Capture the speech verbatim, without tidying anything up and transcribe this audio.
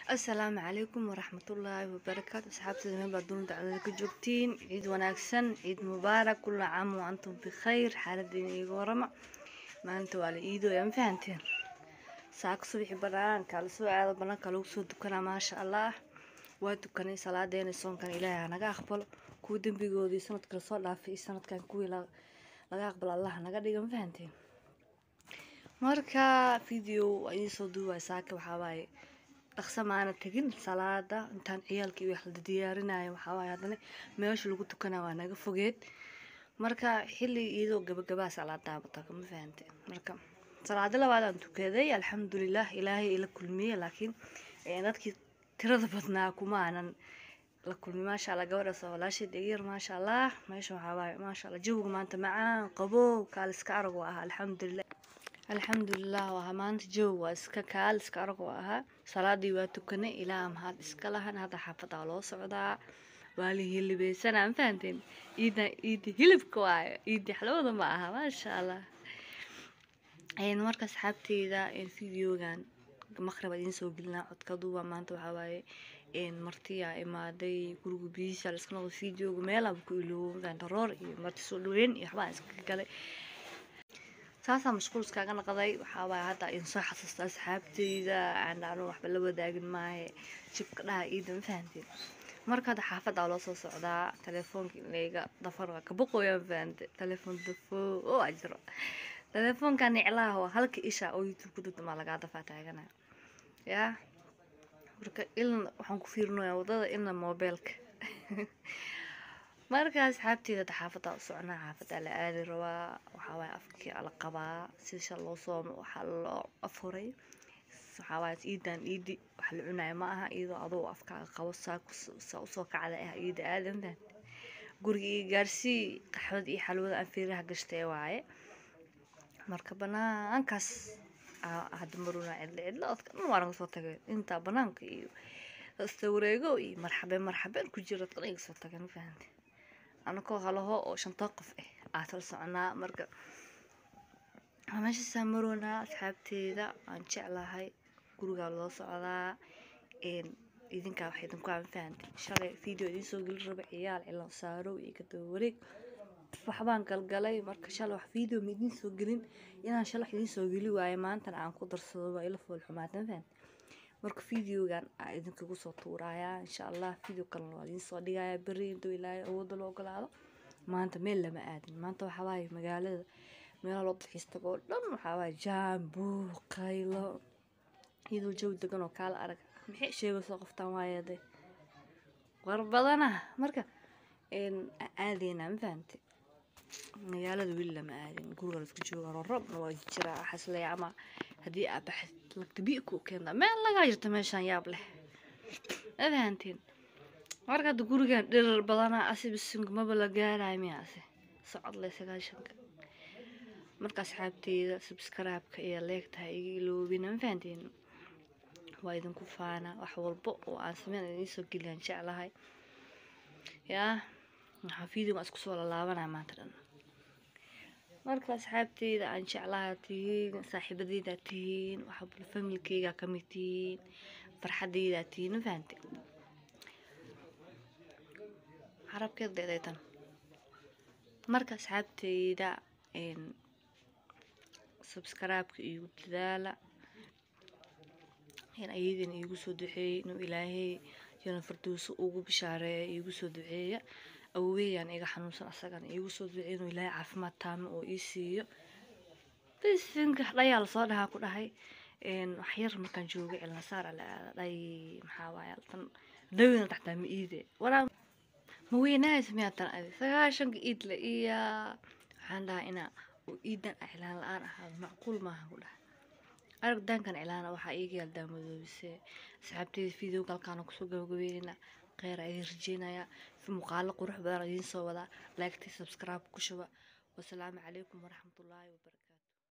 السلام عليكم ورحمة الله وبركاته. أصحابتي من بدون دعوة كجوبتين، عيد وناكسن، عيد مبارك، كل عام وأنتم بخير. حال الدنيا ورما ما أنتوا على إيدو يا فهمتين. ساق صبح بران قال سو عاد بنا قالوا سو دكنا ما شاء الله ودكني صلاة دين الصوم كان إلهي أنا أقبل كودن بيجودي سنة كل صلاة في سنة كان كوي لا لا أقبل الله أنا قاعد يجون فهمتين. مركا فيديو أي صدوا ساق وحواي dhaqso maana tagin salaada intaan ciyaalkii wax la diyaarinayo waxa waay hadana meesha lagu tukanaa waa naga fogeed marka xilli iyadoo gabagaba salaada bato ma fahanteen marka salaada labaad aan tukaday alxamdulillah ilaahay ila kulmiyay laakiin ee dadkii tirada badnaa kuma aanan la kulmi ma sha Allah gabadha soo walaashay dhigir ma sha Allah meesha waxa waay ma sha Allah jawga maanta macaan qabow kaal iska argo ah alxamdulillah الحمد لله وهمانت جو واسكا كال اسكا أرقوها صلاتي واتوكني إلى أم هاد اسكالهن هذا حافظ على صعدا والي اللي بيسنا أم فهمتين إيدا إيدي هلب كواي إيدي حلوة معها ما شاء الله. يعني مركز حبتي ذا الفيديو كان مخرب ينسو قلنا عد كدوبا ما انتو حواي إن مرتيا إما دي كروب بيس على سكنا الفيديو جميلة بكلو كان ضرر مرتي سولوين يحبان اسكالي ساسا مشغول كاغا نقداي waxa way hada in soo xasuusta asxaabteyda aan aan wax bal wadaagin maahay jibka dhaha iidan fahanteen marka xaafada loo soo socdaa telefoonka ilayga dafarka ka boqoyan fahanteen telefoon dafo oo ajro telefoonkan iclaaho halka isha oo youtube ku dudma laga dafa taagana ya marka ilna waxaan ku fiirinayaa wadada ilna mobilka marka asxaabteyda xaafada socnaa xaafada la aadi rabaa waxa way afkii ala qabaa sida loo soo waxa loo afuray waxa way iidan iidi wax la cunay ma aha iido adoo afkaaga qabo saa soo kacda ah iida aadan guriga gaarsi qaxwad iyo xalwada aan fiiraha gashtay waaye marka banaankaas aad maruna cidla cidla dadka waan soo tagay inta banaanka iyo sawiraygo iyo marxaba marxaba ku jira dadka soo tagan fahanteen أنا كو هلاه أو شنطاقف إيه أعترض صعنا مرجع هماش سامرونا أصحابتي ذا عن شعلة هاي كروجا الله صعدا إن إذن كان واحد مكان فهمت شغله فيديو دي سوق الربع عيال إلا صاروا يكتوريك فحبان قال قالي مركا شال واحد فيديو ميدين سوق جرين ينا شال واحد يسوق لي وعيمان تنا عن قدر صدوا إلا فوق الحمات فهمت marka fiidiyogan aan idinkugu soo tuuraya insha Allah fiidiyo kale oo idin soo dhigaya bari intuu ilaahay awood loo ogolaado maanta meel lama aadin maanta waxa waay magaalada meel loo dalxiista oo dhan waxa waay jaambu qaylo idoo joog degan oo kala arag maxay sheego soo qoftaan waayade war badana marka in aadina ma fahanti magaalada wiil lama aadin guriga la isku joogo rabna waa jira xaslay ama hadii aad baxd lagtabiiku keena meel laga jirto meeshan yaab leh adantiin marka gurigan dhirir badana asib sing ma bala gaaray miyaase socod leh sagaashanka marka asxaabteyda subscribe-ka iyo like-ta iga iloobina fahantiin waa idin ku faana wax walba oo aan sameeyay idin soo geliyaan jeclahay ya waxa fiidiyo isku soo laabanaa maanta dhan marka asxaabteyda aan jeclahay tiin saaxiibadeyda tiin waxa bul familkeyga kamid tiin farxadeyda tiin fahanteen harabkeed deedeetan marka asxaabteyda in subscribe-ka iyo dadaala in ayidin igu soo duceeyay inuu ilaahay jana farduuso ugu bishaareeyo igu soo duceeya awooyaan iga xanuunsan asagan igu soo duceeyo inuu ilaahay caafimaad taamo oo ii siiyo bisinka dhayaal soo dhaha ku dhahay in wax yar markaan joogo ilna saar ala dhay maxaa waay tan dawina taxta ma iide wala ma weynaay sameeyatan ay sagaashan iid la iya waxaan dhahay ina oo iidan iclaan la'aan ahaa macquul ma aha ku dhahay arag dankan iclaan waxa iiga yaaldaa madoobise asxaabteyda fiidiyoo kalkaan ku soo gabagabeeyna غير أي رجينا في مقالة قروح بدر ينسوا ولا لايك تي سبسكرايب كشوا والسلام عليكم ورحمة الله وبركاته.